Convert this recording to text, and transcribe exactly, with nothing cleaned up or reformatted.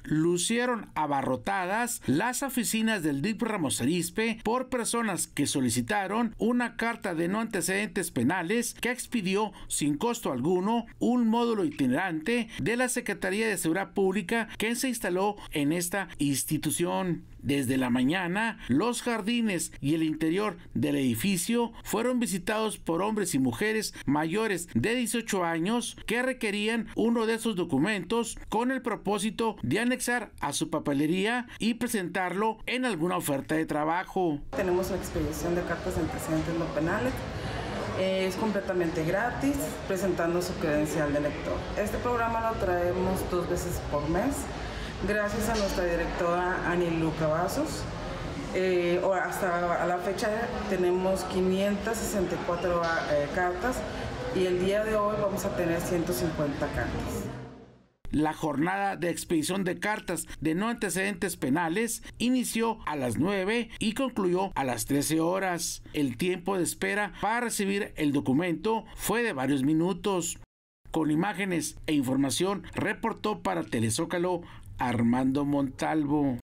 lucieron abarrotadas las oficinas del D I F Ramos Arizpe por personas que solicitaron una carta de no antecedentes penales que expidió sin costo alguno un módulo itinerante de la Secretaría de Seguridad Pública que se instaló en esta institución. Desde la mañana, los jardines y el interior del edificio fueron visitados por hombres y mujeres mayores de dieciocho años que requerían uno de esos documentos con el propósito de anexar a su papelería y presentarlo en alguna oferta de trabajo. Tenemos la expedición de cartas de antecedentes no penales. Es completamente gratis, presentando su credencial de lector. Este programa lo traemos dos veces por mes. Gracias a nuestra directora Anilu Cavazos, eh, hasta a la fecha tenemos quinientas sesenta y cuatro eh, cartas y el día de hoy vamos a tener ciento cincuenta cartas. La jornada de expedición de cartas de no antecedentes penales inició a las nueve y concluyó a las trece horas. El tiempo de espera para recibir el documento fue de varios minutos. Con imágenes e información reportó para Telezócalo Armando Montalvo.